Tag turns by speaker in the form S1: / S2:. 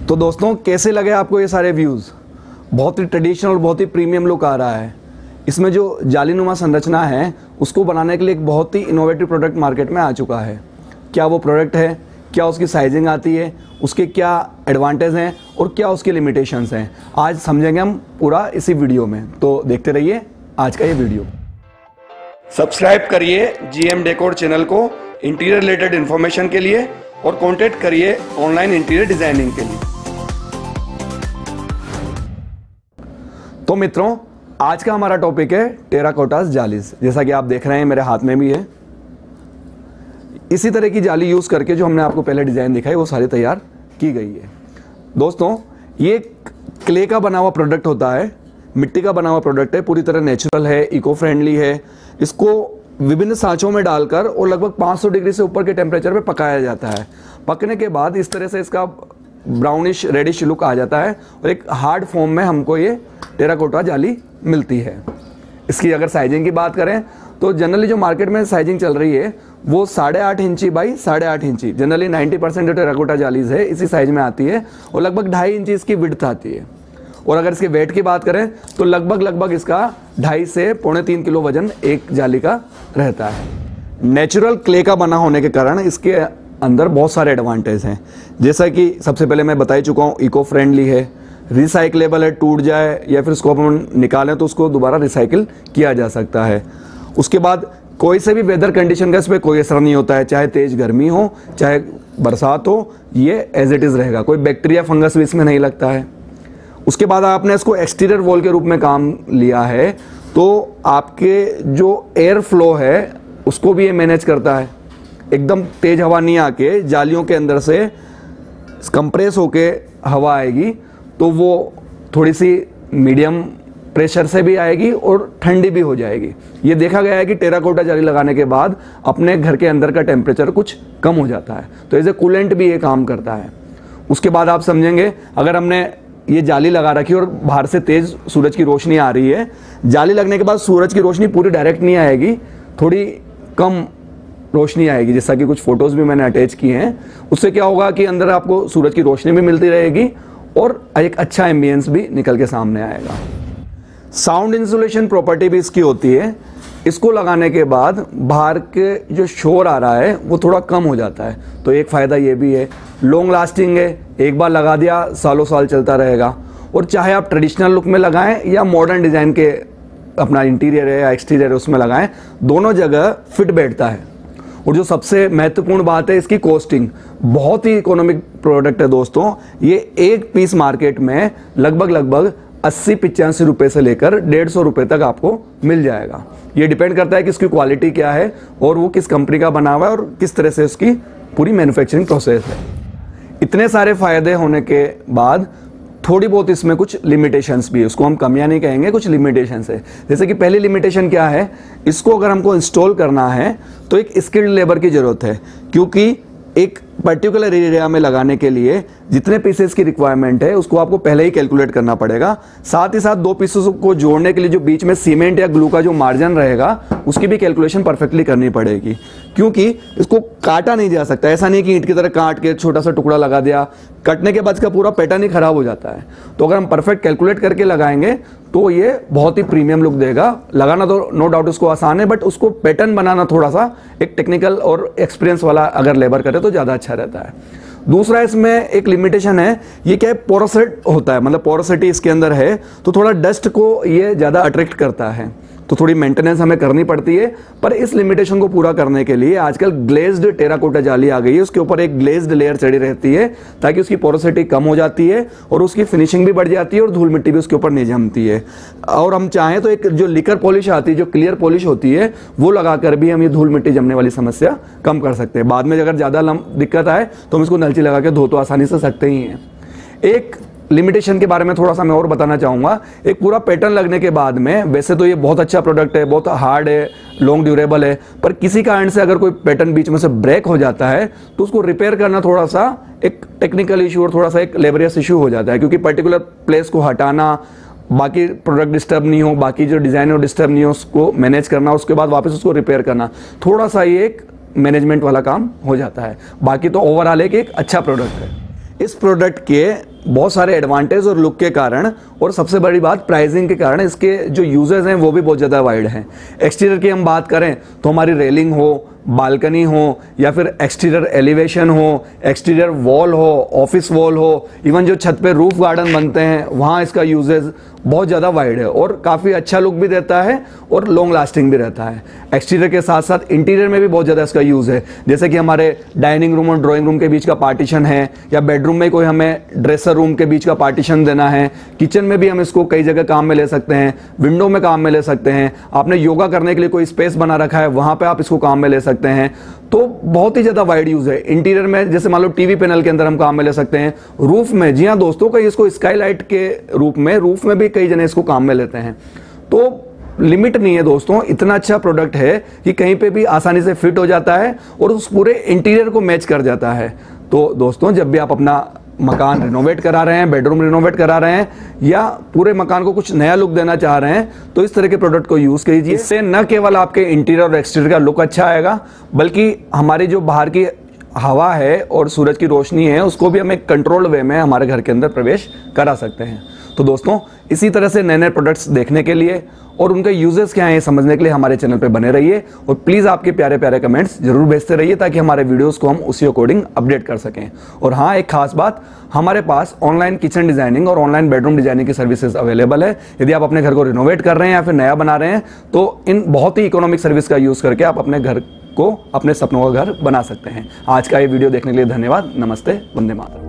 S1: तो दोस्तों कैसे लगे आपको ये सारे व्यूज़। बहुत ही ट्रेडिशनल और बहुत ही प्रीमियम लुक आ रहा है। इसमें जो जालीनुमा संरचना है उसको बनाने के लिए एक बहुत ही इनोवेटिव प्रोडक्ट मार्केट में आ चुका है। क्या वो प्रोडक्ट है, क्या उसकी साइजिंग आती है, उसके क्या एडवांटेज हैं और क्या उसकी लिमिटेशंस हैं, आज समझेंगे हम पूरा इसी वीडियो में। तो देखते रहिए आज का ये वीडियो। सब्सक्राइब करिए GM डेकोर चैनल को इंटीरियर रिलेटेड इन्फॉर्मेशन के लिए और कॉन्टैक्ट करिए ऑनलाइन इंटीरियर डिजाइनिंग के लिए। तो मित्रों, आज का हमारा टॉपिक है टेराकोटा जालीज। जैसा कि आप देख रहे हैं मेरे हाथ में भी है। इसी तरह की जाली यूज़ करके जो हमने आपको पहले डिज़ाइन दिखाई वो सारी तैयार की गई है। दोस्तों, ये क्ले का बना हुआ प्रोडक्ट होता है, मिट्टी का बना हुआ प्रोडक्ट है, पूरी तरह नेचुरल है, इको फ्रेंडली है। इसको विभिन्न सांचों में डालकर और लगभग 500 डिग्री से ऊपर के टेम्परेचर पे पकाया जाता है। पकने के बाद इस तरह से इसका ब्राउनिश रेडिश लुक आ जाता है और एक हार्ड फॉर्म में हमको ये टेराकोटा जाली मिलती है। इसकी अगर साइजिंग की बात करें तो जनरली जो मार्केट में साइजिंग चल रही है वो 8.5 इंची बाई 8.5 इंची, जनरली 90% जो टेराकोटा जालीज है इसी साइज में आती है और लगभग 2.5 इंची इसकी विड्थ आती है। और अगर इसके वेट की बात करें तो लगभग इसका 2.5 से 3.25 किलो वजन एक जाली का रहता है। नेचुरल क्ले का बना होने के कारण इसके अंदर बहुत सारे एडवांटेज हैं। जैसा कि सबसे पहले मैं बता ही चुका हूँ, इको फ्रेंडली है, रिसाइकलेबल है, टूट जाए या फिर उसको अपन निकालें तो उसको दोबारा रिसाइकिल किया जा सकता है। उसके बाद कोई से भी वेदर कंडीशन का इस पर कोई असर नहीं होता है, चाहे तेज गर्मी हो चाहे बरसात हो, ये एज इट इज़ रहेगा। कोई बैक्टीरिया फंगस भी इसमें नहीं लगता है। उसके बाद आपने इसको एक्सटीरियर वॉल के रूप में काम लिया है तो आपके जो एयर फ्लो है उसको भी ये मैनेज करता है। एकदम तेज हवा नहीं आके जालियों के अंदर से कंप्रेस होके हवा आएगी तो वो थोड़ी सी मीडियम प्रेशर से भी आएगी और ठंडी भी हो जाएगी। ये देखा गया है कि टेराकोटा जाली लगाने के बाद अपने घर के अंदर का टेम्परेचर कुछ कम हो जाता है, तो एज ए कूलेंट भी ये काम करता है। उसके बाद आप समझेंगे, अगर हमने ये जाली लगा रखी और बाहर से तेज सूरज की रोशनी आ रही है, जाली लगने के बाद सूरज की रोशनी पूरी डायरेक्ट नहीं आएगी, थोड़ी कम रोशनी आएगी। जैसा कि कुछ फोटोज भी मैंने अटैच किए हैं। उससे क्या होगा कि अंदर आपको सूरज की रोशनी भी मिलती रहेगी और एक अच्छा एम्बियंस भी निकल के सामने आएगा। साउंड इंसुलेशन प्रॉपर्टी भी इसकी होती है। इसको लगाने के बाद बाहर के जो शोर आ रहा है वो थोड़ा कम हो जाता है, तो एक फ़ायदा ये भी है। लॉन्ग लास्टिंग है, एक बार लगा दिया सालों साल चलता रहेगा। और चाहे आप ट्रेडिशनल लुक में लगाएं या मॉडर्न डिज़ाइन के अपना इंटीरियर है या एक्सटीरियर है उसमें लगाएं, दोनों जगह फिट बैठता है। और जो सबसे महत्वपूर्ण बात है इसकी कॉस्टिंग, बहुत ही इकोनॉमिक प्रोडक्ट है दोस्तों। ये एक पीस मार्केट में लगभग 80-85 रुपये से लेकर 150 रुपये तक आपको मिल जाएगा। ये डिपेंड करता है कि इसकी क्वालिटी क्या है और वो किस कंपनी का बना हुआ है और किस तरह से उसकी पूरी मैन्युफैक्चरिंग प्रोसेस है। इतने सारे फायदे होने के बाद थोड़ी बहुत इसमें कुछ लिमिटेशंस भी है। उसको हम कमियां नहीं कहेंगे, कुछ लिमिटेशंस है। जैसे कि पहली लिमिटेशन क्या है, इसको अगर हमको इंस्टॉल करना है तो एक स्किल्ड लेबर की ज़रूरत है, क्योंकि एक पर्टिकुलर एरिया में लगाने के लिए जितने पीसेस की रिक्वायरमेंट है उसको आपको पहले ही कैलकुलेट करना पड़ेगा। साथ ही साथ 2 पीसेस को जोड़ने के लिए जो बीच में सीमेंट या ग्लू का जो मार्जिन रहेगा उसकी भी कैलकुलेशन परफेक्टली करनी पड़ेगी, क्योंकि इसको काटा नहीं जा सकता। ऐसा नहीं कि ईंट की तरह काट के छोटा सा टुकड़ा लगा दिया, कटने के बाद इसका पूरा पैटर्न ही खराब हो जाता है। तो अगर हम परफेक्ट कैलकुलेट करके लगाएंगे तो ये बहुत ही प्रीमियम लुक देगा। लगाना तो नो डाउट उसको आसान है, बट उसको पैटर्न बनाना थोड़ा सा एक टेक्निकल और एक्सपीरियंस वाला अगर लेबर करे तो ज़्यादा अच्छा रहता है। दूसरा इसमें एक लिमिटेशन है, ये क्या है, पोरोसिटी होता है, मतलब पोरोसिटी इसके अंदर है तो थोड़ा डस्ट को ये ज़्यादा अट्रैक्ट करता है, तो थोड़ी मेंटेनेंस हमें करनी पड़ती है। पर इस लिमिटेशन को पूरा करने के लिए आजकल ग्लेज्ड टेराकोटा जाली आ गई है, उसके ऊपर एक ग्लेज्ड लेयर चढ़ी रहती है ताकि उसकी पोरोसिटी कम हो जाती है और उसकी फिनिशिंग भी बढ़ जाती है और धूल मिट्टी भी उसके ऊपर नहीं जमती है। और हम चाहें तो एक जो लिकर पॉलिश आती है, जो क्लियर पॉलिश होती है, वो लगाकर भी हम ये धूल मिट्टी जमने वाली समस्या कम कर सकते हैं। बाद में अगर ज़्यादा दिक्कत आए तो हम इसको नलची लगा के धो तो आसानी से सकते ही हैं। एक लिमिटेशन के बारे में थोड़ा सा मैं और बताना चाहूँगा। एक पूरा पैटर्न लगने के बाद में, वैसे तो ये बहुत अच्छा प्रोडक्ट है, बहुत हार्ड है, लॉन्ग ड्यूरेबल है, पर किसी कारण से अगर कोई पैटर्न बीच में से ब्रेक हो जाता है तो उसको रिपेयर करना थोड़ा सा एक टेक्निकल इशू और थोड़ा सा एक लेबरियस इशू हो जाता है, क्योंकि पर्टिकुलर प्लेस को हटाना, बाकी प्रोडक्ट डिस्टर्ब नहीं हो, बाकी जो डिज़ाइन हो डिस्टर्ब नहीं हो, उसको मैनेज करना, उसके बाद वापस उसको रिपेयर करना, थोड़ा सा ये एक मैनेजमेंट वाला काम हो जाता है। बाकी तो ओवरऑल एक अच्छा प्रोडक्ट है। इस प्रोडक्ट के बहुत सारे एडवांटेज और लुक के कारण, और सबसे बड़ी बात प्राइसिंग के कारण इसके जो यूजेस हैं वो भी बहुत ज़्यादा वाइड हैं। एक्सटीरियर की हम बात करें तो हमारी रेलिंग हो, बालकनी हो, या फिर एक्सटीरियर एलिवेशन हो, एक्सटीरियर वॉल हो, ऑफिस वॉल हो, इवन जो छत पे रूफ गार्डन बनते हैं वहाँ इसका यूजेस बहुत ज़्यादा वाइड है और काफ़ी अच्छा लुक भी देता है और लॉन्ग लास्टिंग भी रहता है। एक्सटीरियर के साथ साथ इंटीरियर में भी बहुत ज़्यादा इसका यूज़ है, जैसे कि हमारे डाइनिंग रूम और ड्राइंग रूम के बीच का पार्टीशन है, या बेडरूम में कोई हमें ड्रेसर रूम के बीच का पार्टीशन देना है, किचन में भी हम इसको कई जगह काम में ले सकते हैं, विंडो में काम में ले सकते हैं, आपने योगा करने के लिए कोई स्पेस बना रखा है वहाँ पर आप इसको काम में ले सकते हैं। तो बहुत ही ज़्यादा वाइड यूज़ है। इंटीरियर में जैसे मान लो टीवी पैनल के अंदर हम काम में ले सकते हैं, रूफ में, जी हाँ दोस्तों, कई इसको स्काईलाइट के रूप में रूफ में भी कई जने इसको काम में लेते हैं। तो लिमिट नहीं है दोस्तों, इतना अच्छा प्रोडक्ट है कि कहीं पे भी आसानी से फिट हो जाता है और उस पूरे इंटीरियर को मैच कर जाता है। तो दोस्तों जब भी आप अपना मकान रिनोवेट करा रहे हैं, बेडरूम रिनोवेट करा रहे हैं, या पूरे मकान को कुछ नया लुक देना चाह रहे हैं, तो इस तरह के प्रोडक्ट को यूज़ कीजिए। इससे न केवल आपके इंटीरियर और एक्सटीरियर का लुक अच्छा आएगा, बल्कि हमारी जो बाहर की हवा है और सूरज की रोशनी है उसको भी हम एक कंट्रोल्ड वे में हमारे घर के अंदर प्रवेश करा सकते हैं। तो दोस्तों इसी तरह से नए नए प्रोडक्ट्स देखने के लिए और उनके यूजेस क्या हैं ये समझने के लिए हमारे चैनल पे बने रहिए, और प्लीज़ आपके प्यारे प्यारे कमेंट्स जरूर भेजते रहिए ताकि हमारे वीडियोस को हम उसी अकॉर्डिंग अपडेट कर सकें। और हाँ, एक खास बात, हमारे पास ऑनलाइन किचन डिजाइनिंग और ऑनलाइन बेडरूम डिजाइनिंग की सर्विसेज अवेलेबल है। यदि आप अपने घर को रिनोवेट कर रहे हैं या फिर नया बना रहे हैं तो इन बहुत ही इकोनॉमिक सर्विस का यूज़ करके आप अपने घर को, अपने सपनों का घर बना सकते हैं। आज का ये वीडियो देखने के लिए धन्यवाद। नमस्ते, वंदे मातरम।